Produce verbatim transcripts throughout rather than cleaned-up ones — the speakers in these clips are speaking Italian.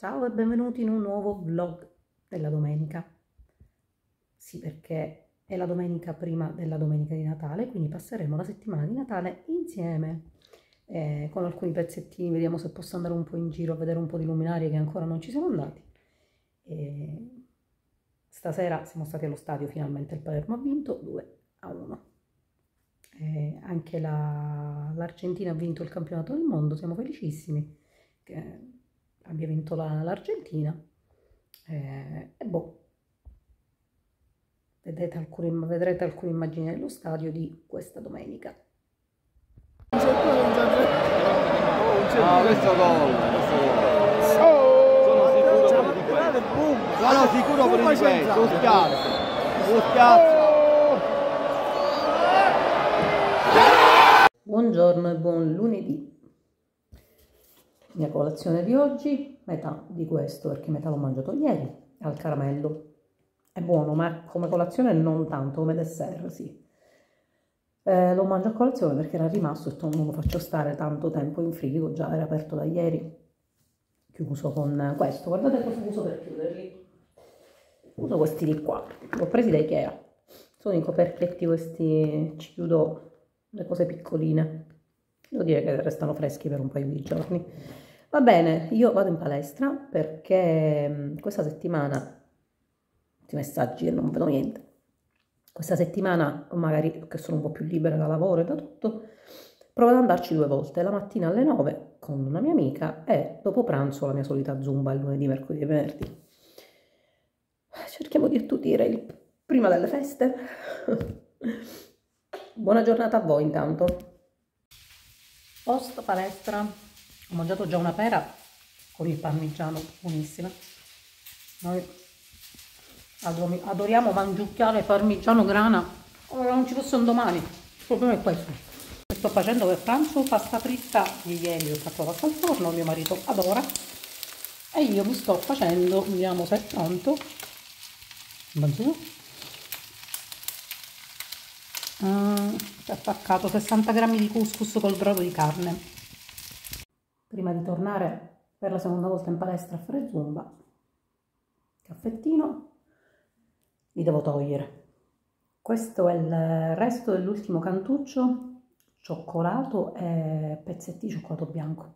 Ciao e benvenuti in un nuovo vlog della domenica. Sì, perché è la domenica prima della domenica di Natale, quindi passeremo la settimana di Natale insieme eh, con alcuni pezzettini. Vediamo se posso andare un po' in giro a vedere un po' di luminarie che ancora non ci siamo andati. E stasera siamo stati allo stadio, finalmente il Palermo ha vinto due a uno. Eh, anche l'Argentina la, ha vinto il campionato del mondo, siamo felicissimi che abbia vinto l'Argentina. La, eh, e boh, vedrete alcune, vedrete alcune immagini dello stadio di questa domenica. Ah, questo gol, questo gol. Sono sicuro per di questo. Sono sicuro per di questo. Lo spiazzo. Lo spiazzo. Buongiorno e buon lunedì. Mia colazione di oggi, metà di questo perché metà l'ho mangiato ieri, al caramello. È buono, ma come colazione non tanto, come dessert, sì. Eh, lo mangio a colazione perché era rimasto e non lo faccio stare tanto tempo in frigo, già era aperto da ieri. Chiuso con questo, guardate cosa uso per chiuderli. Uso questi di qua, li ho presi da Ikea. Sono i coperchietti questi, ci chiudo le cose piccoline. Devo dire che restano freschi per un paio di giorni. Va bene, io vado in palestra perché questa settimana, questi messaggi e non vedo niente, questa settimana magari che sono un po' più libera da lavoro e da tutto, provo ad andarci due volte, la mattina alle nove con una mia amica e dopo pranzo la mia solita zumba il lunedì, mercoledì e venerdì. Cerchiamo di attutire il prima delle feste. Buona giornata a voi intanto. Post palestra ho mangiato già una pera con il parmigiano, buonissima. Noi adoriamo mangiucchiare parmigiano grana, ora non ci fosse un domani, il problema è questo. Sto facendo per pranzo pasta fritta, di ieri ho fatto la pasta al forno, mio marito adora, e io mi sto facendo, vediamo se è pronto, Mm, è attaccato sessanta grammi di couscous col brodo di carne. Prima di tornare per la seconda volta in palestra a fare zumba, caffettino, li devo togliere. Questo è il resto dell'ultimo cantuccio, cioccolato e pezzetti di cioccolato bianco.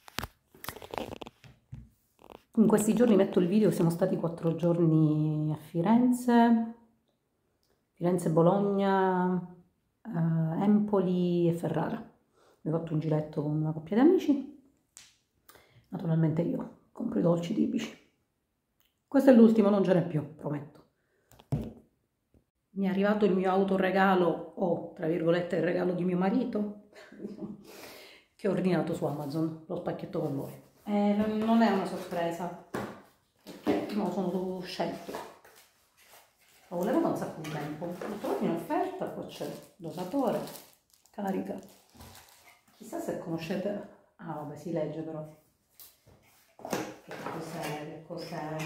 In questi giorni metto il video, siamo stati quattro giorni a Firenze, Firenze, Bologna, Uh, Empoli e Ferrara. Mi ho fatto un giretto con una coppia di amici, naturalmente io compro i dolci tipici. Questo è l'ultimo, non ce n'è più, prometto. Mi è arrivato il mio autoregalo o tra virgolette il regalo di mio marito che ho ordinato su Amazon, lo spacchetto con voi. Eh, non è una sorpresa perché non sono dovuto scelto. Lo volevo da un sacco di tempo, l'ho trovato in offerta, poi c'è dosatore, carica. Chissà se conoscete, ah vabbè si legge però, che cos'è, che cos'è.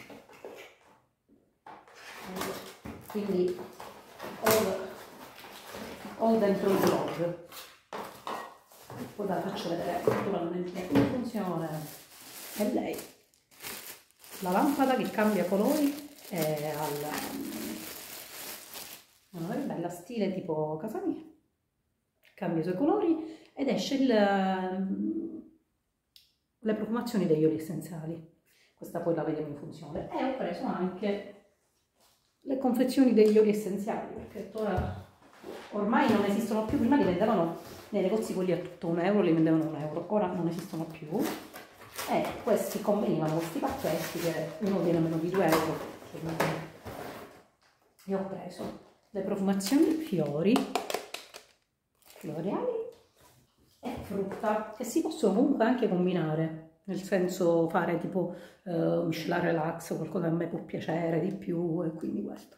Quindi ho, ho dentro il vlog, poi ve la faccio vedere naturalmente in funzione. E lei, la lampada che cambia colori è al... non è bella, stile tipo casa mia, cambia i suoi colori ed esce il, le profumazioni degli oli essenziali. Questa poi la vediamo in funzione. E ho preso anche le confezioni degli oli essenziali perché ora ormai non esistono più. Prima li vendevano nei negozi quelli a tutto un euro, li vendevano un euro, ora non esistono più e questi convenivano, questi pacchetti che uno viene meno di due euro. E ho preso le profumazioni fiori, floreali e frutta, che si possono comunque anche combinare, nel senso fare tipo uh, miscelare relax, qualcosa che a me può piacere di più, e quindi questo.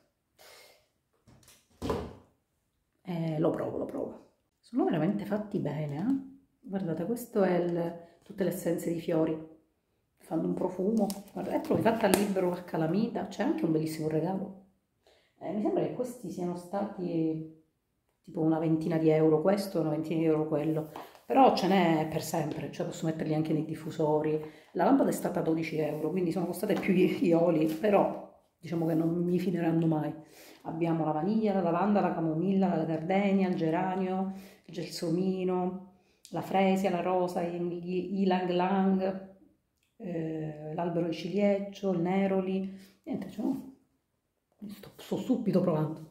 E lo provo, lo provo. Sono veramente fatti bene, eh? Guardate, questo è il, tutte le essenze di fiori. Fanno un profumo, guarda, è proprio fatta al libero a calamita, c'è anche un bellissimo regalo. Eh, mi sembra che questi siano stati tipo una ventina di euro questo e una ventina di euro quello. però ce n'è per sempre, cioè posso metterli anche nei diffusori. La lampada è stata dodici euro, quindi sono costate più gli oli, però diciamo che non mi fideranno mai. Abbiamo la vaniglia, la lavanda, la camomilla, la gardenia, il geranio, il gelsomino, la fresia, la rosa, gli ylang ylang, eh, l'albero di ciliegio, il neroli, niente, cioè, sto, sto subito provando.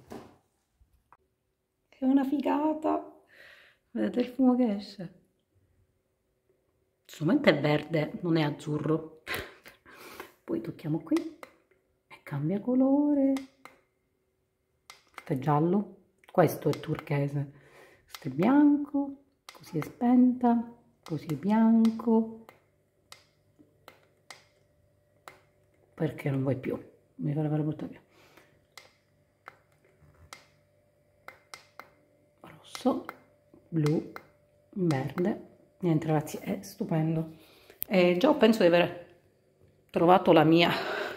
È una figata, vedete il fumo che esce? Questo momento è verde, non è azzurro. Poi tocchiamo qui e cambia colore. Questo è giallo, questo è turchese, questo è bianco, così è spenta, così è bianco. Perché non vuoi più? Mi fa la portare via. Rosso, blu, verde. Niente ragazzi, è stupendo. E già penso di aver trovato la mia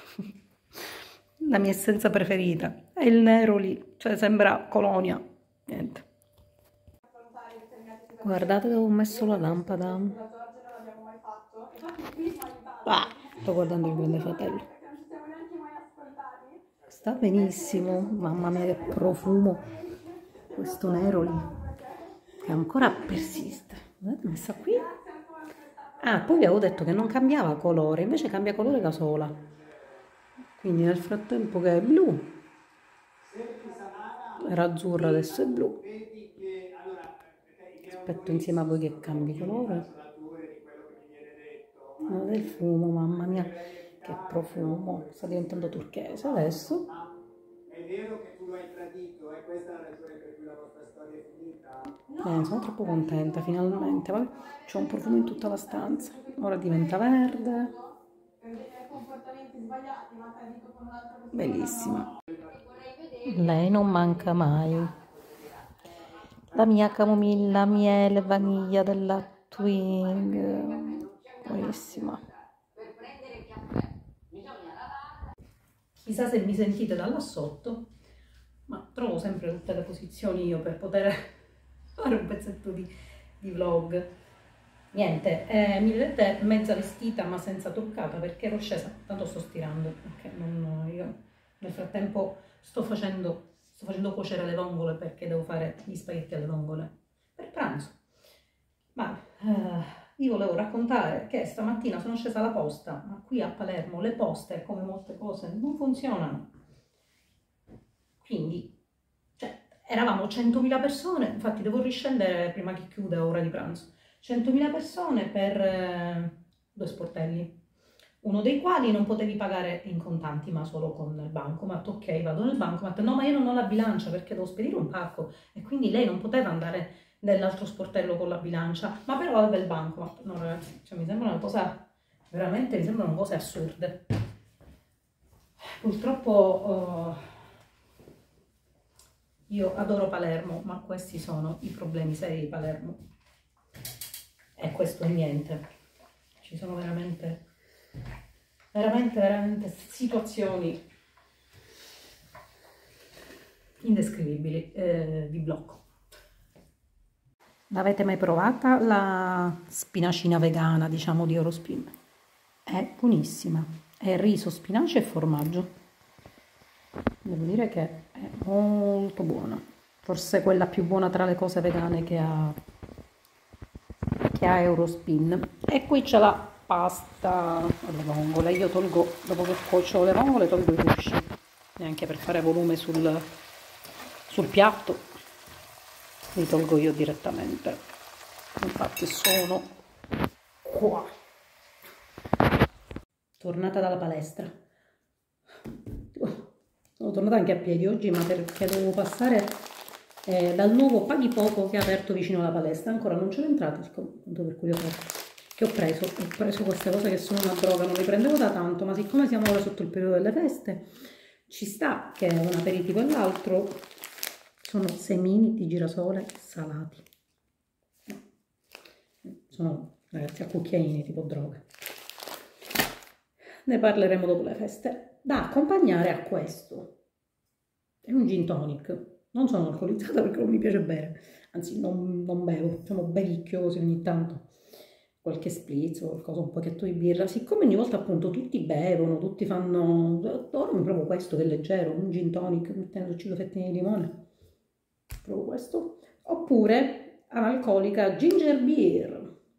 la mia essenza preferita. È il nero lì, cioè sembra colonia. Niente. Guardate dove ho messo la lampada. Ah, sto guardando il Grande Fratello. Sta benissimo, mamma mia che profumo. Questo nero lì, che ancora persiste. Vedete, messa qui. Ah, poi vi avevo detto che non cambiava colore, invece cambia colore da sola. Quindi nel frattempo che è blu, era azzurra, adesso è blu. Aspetto insieme a voi che cambi colore. Guardate il fumo, mamma mia, che profumo. Sta diventando turchese adesso. È vero che tu lo hai tradito, e questa è la ragione per cui la vostra storia è finita? Bene, sono troppo contenta, finalmente. C'è un profumo in tutta la stanza. Ora diventa verde. Bellissima. Lei non manca mai. La mia camomilla, miele, vaniglia della Twing. Buonissima. Chissà se mi sentite da là sotto, ma trovo sempre tutte le posizioni io per poter fare un pezzetto di, di vlog. Niente, eh, mi vedete mezza vestita ma senza truccata perché ero scesa, tanto sto stirando, okay, non, io nel frattempo sto facendo, sto facendo cuocere le vongole perché devo fare gli spaghetti alle vongole per pranzo. Ma eh, vi volevo raccontare che stamattina sono scesa alla posta, ma qui a Palermo le poste, come molte cose, non funzionano. Quindi, cioè, eravamo centomila persone, infatti devo riscendere prima che chiuda ora di pranzo. centomila persone per eh, due sportelli, uno dei quali non potevi pagare in contanti ma solo con il bancomat. Ok, vado nel bancomat, no ma io non ho la bilancia perché devo spedire un pacco e quindi lei non poteva andare nell'altro sportello con la bilancia, ma però aveva il bancomat. No ragazzi, cioè, mi sembra una cosa, veramente mi sembrano cose assurde. Purtroppo uh, io adoro Palermo, ma questi sono i problemi seri di Palermo. E questo è niente. Ci sono veramente, veramente, veramente situazioni indescrivibili eh, di blocco. L'avete mai provata la spinacina vegana, diciamo, di Eurospin? È buonissima. È riso, spinaci e formaggio. Devo dire che è molto buona. Forse quella più buona tra le cose vegane che ha che ha Eurospin. E qui c'è la pasta alle vongole. Io tolgo, dopo che cuocio le vongole, tolgo i gusci, neanche per fare volume sul, sul piatto, li tolgo io direttamente. Infatti sono qua. Tornata dalla palestra. Sono tornata anche a piedi oggi, ma perché dovevo passare Eh, dal nuovo Paghi Poco che è aperto vicino alla palestra. Ancora non c'ero entrata, per cui ho, che ho preso ho preso queste cose che sono una droga, non le prendevo da tanto, ma siccome siamo ora sotto il periodo delle feste ci sta che è un aperitivo e l'altro. Sono semini di girasole salati, sono ragazzi a cucchiaini, tipo droga. Ne parleremo dopo le feste. Da accompagnare a questo è un gin tonic. Non sono alcolizzata perché non mi piace bere, anzi non, non bevo, facciamo bevicchio così ogni tanto, qualche spritz o qualcosa, un pochetto di birra, siccome ogni volta appunto tutti bevono, tutti fanno, ora mi provo questo che è leggero, un gin tonic mettendoci due fettine di limone, provo questo, oppure analcolica ginger beer,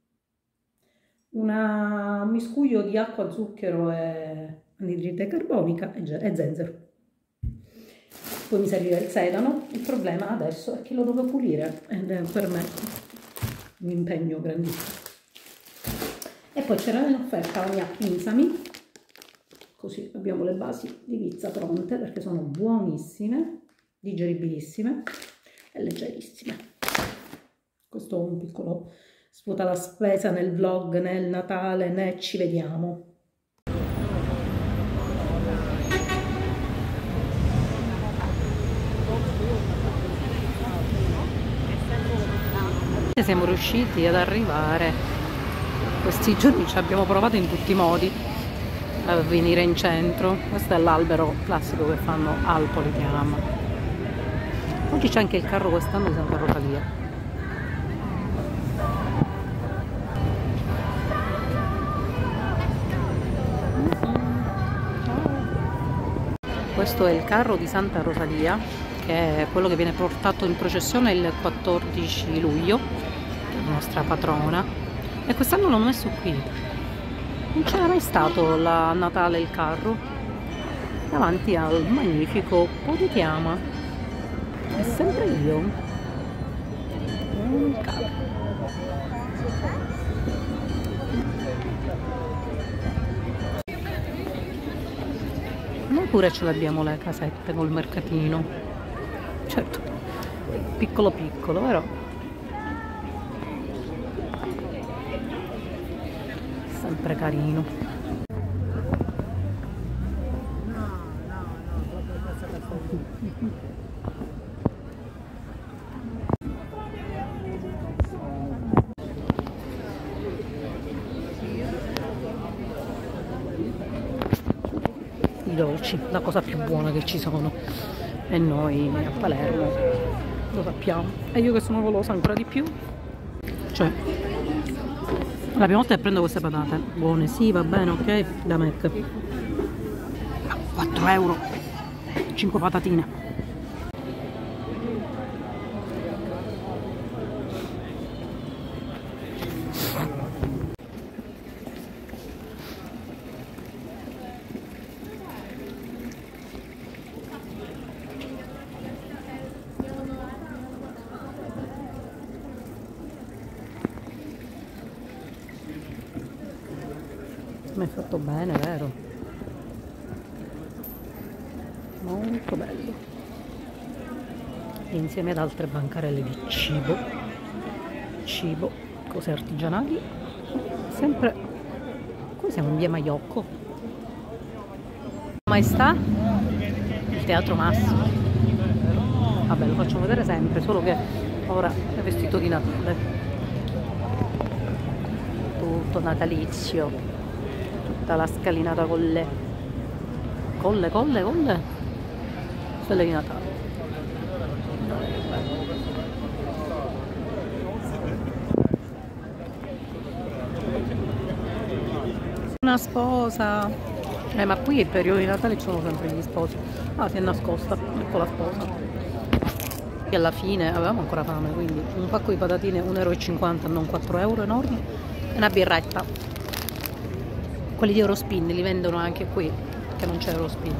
una, un miscuglio di acqua, zucchero e anidride carbonica e, e zenzero. Poi mi servirà il sedano, il problema adesso è che lo devo pulire ed è per me un impegno grandissimo. E poi c'era in offerta la mia Pinsami, così abbiamo le basi di pizza pronte perché sono buonissime, digeribilissime e leggerissime. Questo è un piccolo svuota la spesa nel vlog, nel Natale, né ci vediamo. Siamo riusciti ad arrivare, questi giorni ci abbiamo provato in tutti i modi a venire in centro. Questo è l'albero classico che fanno al Polipiano. Oggi c'è anche il carro quest'anno di Santa Rosalia. Questo è il carro di Santa Rosalia, che è quello che viene portato in processione il quattordici luglio, la nostra patrona, e quest'anno l'hanno messo qui. Non c'era mai stato la Natale il carro davanti al magnifico Polipiano. È sempre io. Un carro. Noi pure ce l'abbiamo le casette col mercatino, certo, piccolo piccolo, però sempre carino. I dolci, la cosa più buona che ci sono, e noi a Palermo lo sappiamo, e io che sono golosa ancora di più, cioè la prima volta che prendo queste patate buone, sì, va bene, ok, da Mac, quattro euro, cinque patatine. Mi è fatto bene, vero? Molto bello. E insieme ad altre bancarelle di cibo, cibo, cose artigianali, sempre, come siamo in via Maiocco. Maestà, il Teatro Massimo. Vabbè, lo facciamo vedere sempre, solo che ora è vestito di Natale. Tutto natalizio. Tutta la scalinata con le colle, colle, colle, stelle di Natale. Una sposa, eh, ma qui il periodo di Natale ci sono sempre gli sposi. Ah, si è nascosta, ecco la sposa. E alla fine avevamo ancora fame, quindi un pacco di patatine uno e cinquanta euro, non quattro euro, enormi, e una birretta. Quelli di Eurospin li vendono anche qui, che non c'è Eurospin.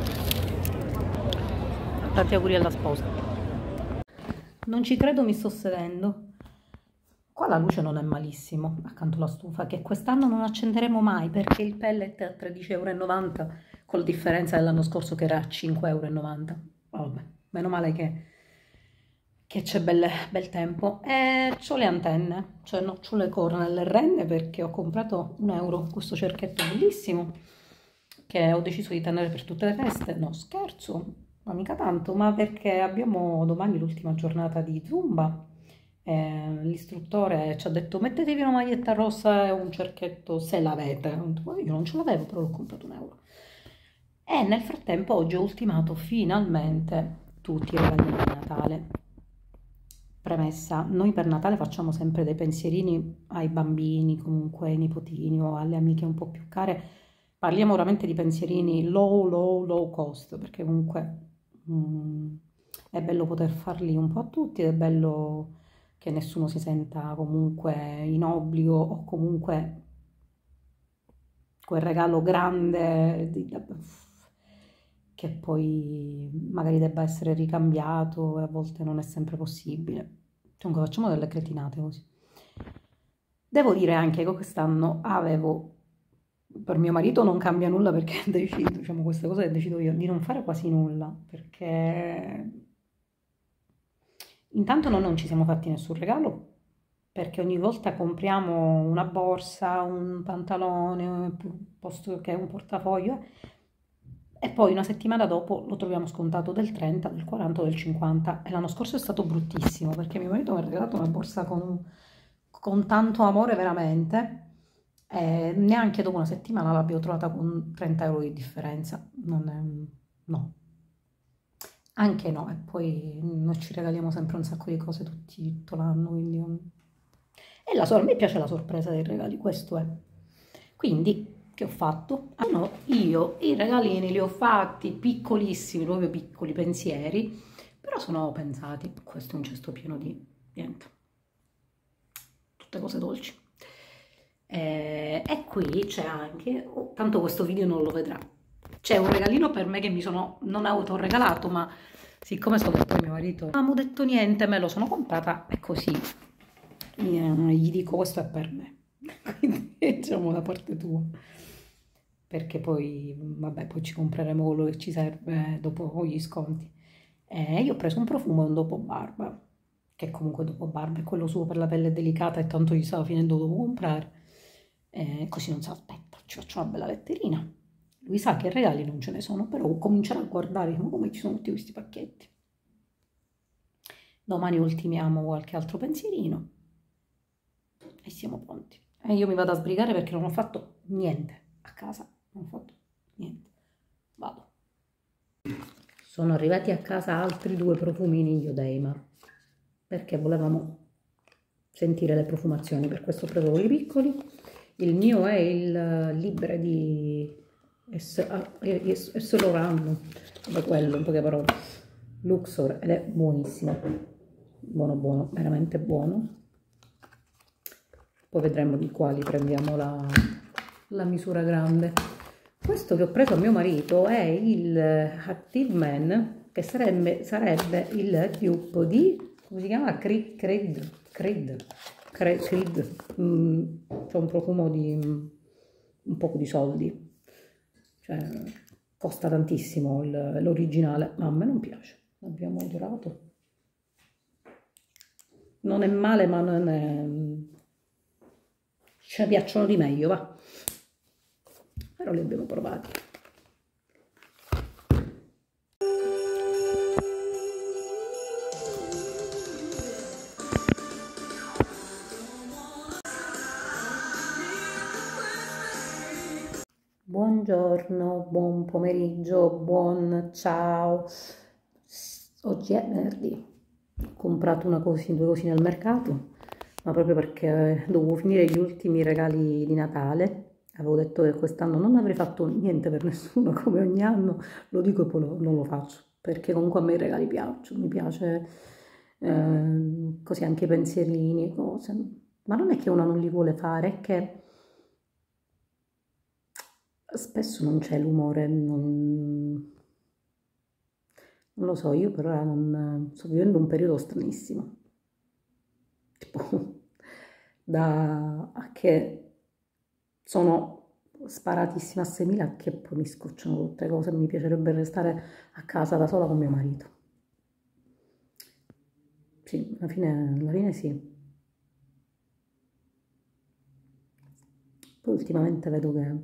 Tanti auguri alla sposa. Non ci credo, mi sto sedendo. Qua la luce non è malissimo, accanto alla stufa, che quest'anno non accenderemo mai perché il pellet è a tredici euro e novanta, con la differenza dell'anno scorso che era a cinque euro e novanta. Vabbè, meno male che, che c'è bel, bel tempo. E c'ho le antenne, cioè no, c'ho le corna nelle renne perché ho comprato un euro questo cerchetto bellissimo che ho deciso di tenere per tutte le feste. No, scherzo, ma mica tanto, ma perché abbiamo domani l'ultima giornata di Zumba. Eh, l'istruttore ci ha detto mettetevi una maglietta rossa e un cerchetto se l'avete. Io non ce l'avevo, però l'ho comprato un euro. E nel frattempo oggi ho ultimato finalmente tutti i regali di Natale. Premessa, noi per Natale facciamo sempre dei pensierini ai bambini, comunque ai nipotini o alle amiche un po' più care. Parliamo veramente di pensierini low, low, low cost, perché comunque mm, è bello poter farli un po' a tutti ed è bello che nessuno si senta comunque in obbligo o comunque quel regalo grande di- che poi magari debba essere ricambiato e a volte non è sempre possibile. Comunque facciamo delle cretinate così. Devo dire anche che quest'anno avevo, per mio marito non cambia nulla perché decido, diciamo queste cose che decido io, di non fare quasi nulla, perché intanto noi non ci siamo fatti nessun regalo, perché ogni volta compriamo una borsa, un pantalone, posto che un portafoglio, e poi una settimana dopo lo troviamo scontato del trenta, del quaranta o del cinquanta. E l'anno scorso è stato bruttissimo perché mio marito mi ha regalato una borsa con, con tanto amore veramente, e neanche dopo una settimana l'abbiamo trovata con trenta euro di differenza. Non è, no, anche no. E poi noi ci regaliamo sempre un sacco di cose tutti, tutto l'anno, quindi... E la, a me piace la sorpresa dei regali, questo è. Quindi... che ho fatto? Ah, no, io i regalini li ho fatti piccolissimi, proprio piccoli pensieri, però sono pensati. Questo è un cesto pieno di niente, tutte cose dolci. E, e qui c'è anche, oh, tanto questo video non lo vedrà, c'è un regalino per me che mi sono non autoregalato, ma siccome so che poi mio marito non ho detto niente, me lo sono comprata e così gli dico questo è per me. Quindi diciamo da parte tua, perché poi, vabbè, poi ci compreremo quello che ci serve dopo gli sconti. E io ho preso un profumo, un dopo barba, che comunque dopo barba è quello suo per la pelle delicata e tanto gli stava finendo, dopo comprare. E così non si aspetta, ci faccio una bella letterina. Lui sa che regali non ce ne sono, però comincerà a guardare come ci sono tutti questi pacchetti. Domani ultimiamo qualche altro pensierino e siamo pronti. E io mi vado a sbrigare perché non ho fatto niente a casa. Non ho fatto niente. Vado. Sono arrivati a casa altri due profumini Iodeima, perché volevamo sentire le profumazioni, per questo ho preso quelli piccoli. Il mio è il Libre di Essolorando, come quello, in poche parole, Luxor, ed è buonissimo, buono buono, veramente buono. Poi vedremo di quali prendiamo la, la misura grande. Questo che ho preso a mio marito è il Active Man, che sarebbe, sarebbe il dupe di, come si chiama? Creed, Creed, Creed, Creed. Mm, c'è un profumo di mm, un poco di soldi, cioè costa tantissimo l'originale, ma a me non piace, l'abbiamo adorato. Non è male, ma non è... ce ne piacciono di meglio, va. Però li abbiamo provati. Buongiorno, buon pomeriggio, buon ciao. Oggi è venerdì. Ho comprato una cosina, due cosine al mercato, ma proprio perché dovevo finire gli ultimi regali di Natale. Avevo detto che quest'anno non avrei fatto niente per nessuno, come ogni anno, lo dico e poi lo, non lo faccio, perché comunque a me i regali piacciono, mi piace eh, così anche i pensierini, cose. Ma non è che uno non li vuole fare, è che spesso non c'è l'umore, non... non lo so, io per ora non... sto vivendo un periodo stranissimo, tipo da a che sono sparatissima a seimila, che poi mi scocciano tutte cose, mi piacerebbe restare a casa da sola con mio marito. Sì, alla fine, alla fine sì. Poi ultimamente vedo che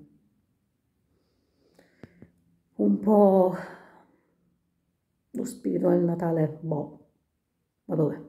un po' lo spirito del Natale, boh, ma dov'è?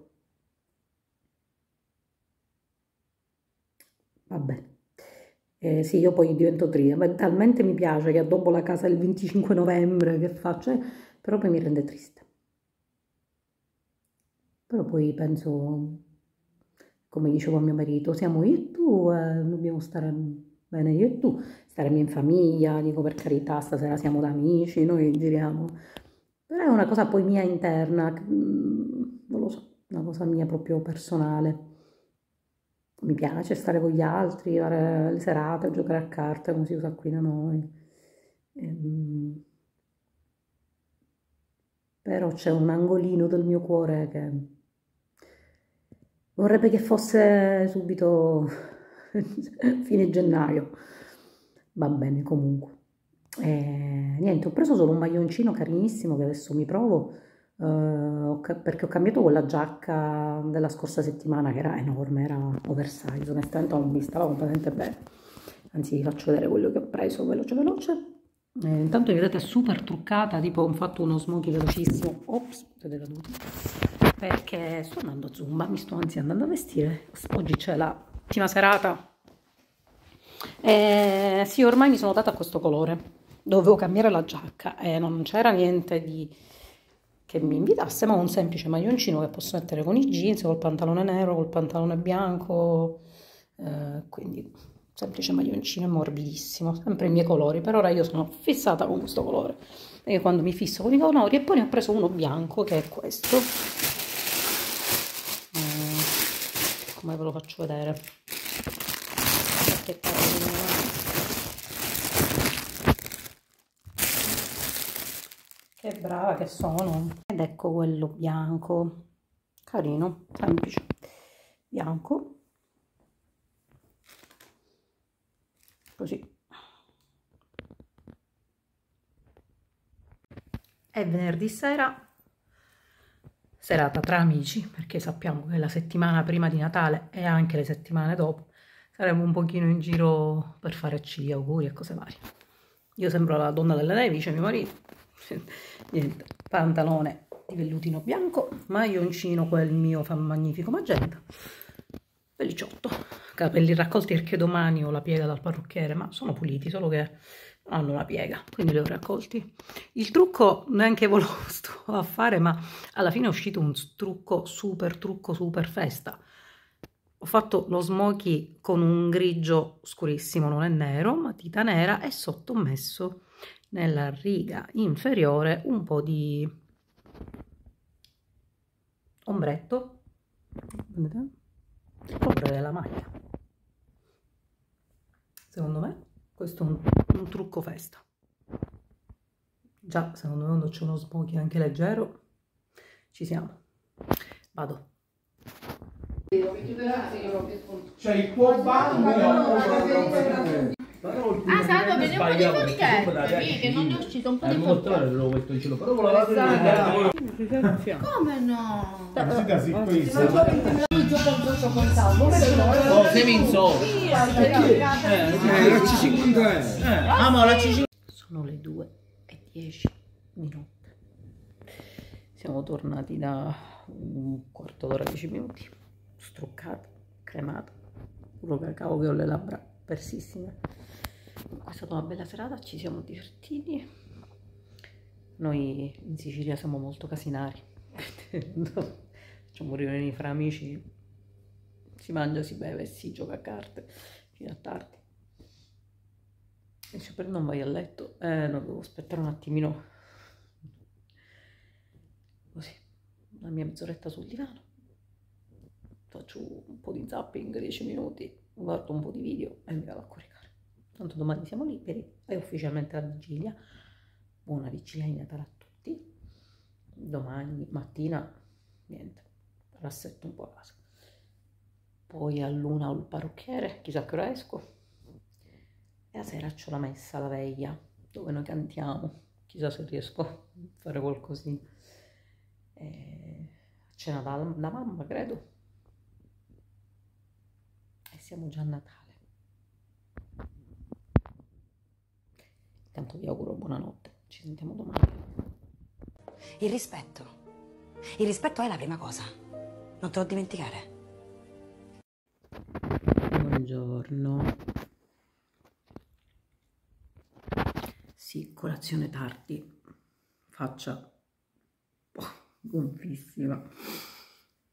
Vabbè. Eh, sì, io poi divento triste, ma talmente mi piace che addobbo la casa il venticinque novembre, che faccio, eh, però poi mi rende triste. però poi penso, come dicevo a mio marito, siamo io e tu, eh, dobbiamo stare bene io e tu, staremo in famiglia, dico per carità, stasera siamo da amici, noi giriamo, però è una cosa poi mia interna, non lo so, una cosa mia proprio personale. Mi piace stare con gli altri, fare le serate, giocare a carte come si usa qui da noi. Ehm, però c'è un angolino del mio cuore che vorrebbe che fosse subito fine gennaio. Va bene comunque. E, niente, ho preso solo un maglioncino carinissimo che adesso mi provo, eh, ho ca- perché ho cambiato quella giacca della scorsa settimana che era enorme, era oversize, onestamente non mi stava completamente bene. Anzi, vi faccio vedere quello che ho preso veloce veloce. Eh, intanto vedete è super truccata, tipo ho fatto uno smoky velocissimo, ops, vedete caduto, perché sto andando a Zumba, mi sto anzi andando a vestire, oggi c'è la prima serata. Eh, sì, ormai mi sono data questo colore, dovevo cambiare la giacca e non c'era niente di che mi invitasse, ma un semplice maglioncino che posso mettere con i jeans, col pantalone nero, col pantalone bianco, eh, quindi semplice maglioncino, è morbidissimo, sempre i miei colori. Per ora io sono fissata con questo colore, e quando mi fisso con i colori, e poi ne ho preso uno bianco che è questo, eh, come ve lo faccio vedere, che carino. Che brava che sono. Ed ecco quello bianco, carino, semplice, bianco, così. È venerdì sera, serata tra amici, perché sappiamo che la settimana prima di Natale e anche le settimane dopo saremo un pochino in giro per farci gli auguri e cose varie. Io sembro la donna delle nevi, dice mio marito. Niente, pantalone di vellutino bianco, maglioncino quel mio fa magnifico magenta, pellicciotto, capelli raccolti perché domani ho la piega dal parrucchiere, ma sono puliti, solo che non hanno la piega, quindi li ho raccolti. Il trucco neanche volevo sto a fare, ma alla fine è uscito un trucco super trucco super festa. Ho fatto lo smoky con un grigio scurissimo, non è nero, matita nera, e sotto ho messo nella riga inferiore un po' di ombretto, vedete? Colore della maglia. Secondo me questo è un, un trucco festa. Già, secondo me quando c'è uno smoky anche leggero ci siamo. Vado. C'è il tuo bagno. Ah, Salvo, vedi un po' di forchette, che non è uscito un po' di forchette. Come no? Sono le due e dieci di notte. Siamo tornati da un quarto d'ora, dieci minuti. Struccata, cremata, puro cacao che ho le labbra persissime. È stata una bella serata, ci siamo divertiti. Noi in Sicilia siamo molto casinari. Facciamo riunioni fra amici, si mangia, si beve, si gioca a carte fino a tardi. E se per non vai a letto, eh, no, devo aspettare un attimino, così, la mia mezz'oretta sul divano. Faccio un po' di zapping, dieci minuti, guardo un po' di video e mi vado a coricare. Tanto domani siamo liberi, è ufficialmente la vigilia. Buona vigilia di Natale a tutti. Domani mattina, niente, rassetto un po' a casa. Poi a luna ho il parrucchiere, chissà che ora esco. E a sera c'ho la messa, la veglia, dove noi cantiamo. Chissà se riesco a fare qualcosina. E cena da, da mamma, credo. E siamo già a Natale. Intanto vi auguro buonanotte, ci sentiamo domani. Il rispetto. Il rispetto è la prima cosa. Non te lo dimenticare. Buongiorno. Sì, colazione tardi. Faccia oh, gonfissima.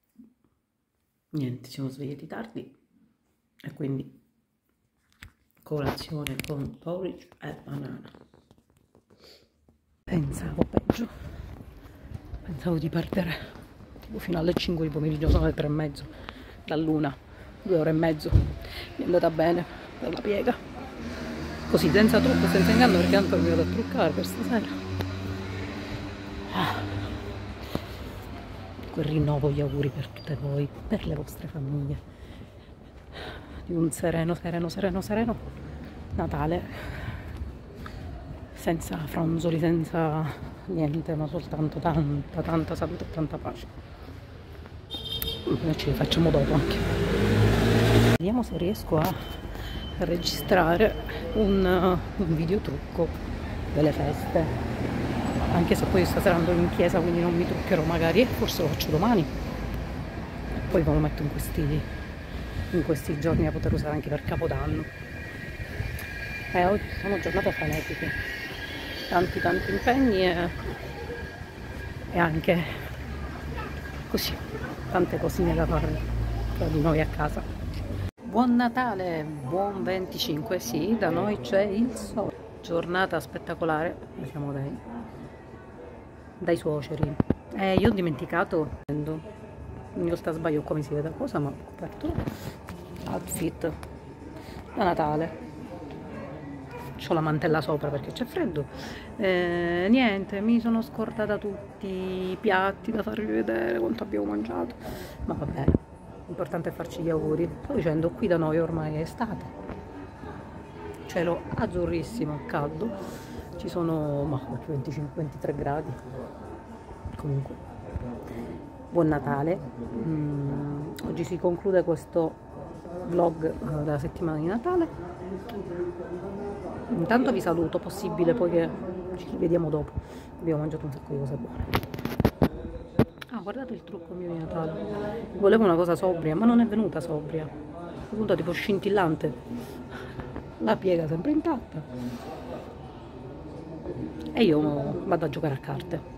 niente, siamo svegliati tardi e quindi colazione con porridge e banana. Pensavo peggio, pensavo di perdere tipo fino alle cinque di pomeriggio, sono le tre e mezzo, dall'una, due ore e mezzo, mi è andata bene per la piega, così senza trucco, senza inganno, perché tanto mi vado a truccare per stasera. Ah. Quel rinnovo gli auguri per tutte voi, per le vostre famiglie, di un sereno, sereno, sereno, sereno Natale, senza fronzoli, senza niente, ma soltanto tanta, tanta salute e tanta pace. Noi ce li facciamo dopo anche. Vediamo se riesco a registrare un, un video trucco delle feste, anche se poi stasera andrò in chiesa, quindi non mi truccherò magari, e forse lo faccio domani, poi me lo metto in questi, in questi giorni a poter usare anche per Capodanno. E oggi sono giornate frenetiche, tanti tanti impegni e, e anche così tante cosine da fare tra di noi a casa. Buon Natale, buon venticinque, sì, da noi c'è il sole, giornata spettacolare, siamo dai, dai suoceri. E io ho dimenticato, in realtà sbaglio come si vede cosa, ma ho coperto outfit da Natale. C'ho la mantella sopra perché c'è freddo. Eh, niente, mi sono scordata tutti i piatti da farvi vedere quanto abbiamo mangiato, ma va bene, l'importante è farci gli auguri. Sto dicendo, qui da noi ormai è estate, cielo azzurrissimo, caldo, ci sono ma, venticinque ventitré gradi. Comunque, buon Natale. Mm, oggi si conclude questo vlog della settimana di Natale. Intanto vi saluto, possibile poi che ci rivediamo dopo, abbiamo mangiato un sacco di cose buone. Ah, guardate il trucco mio di Natale, volevo una cosa sobria ma non è venuta sobria, è venuta tipo scintillante, la piega sempre intatta e io vado a giocare a carte.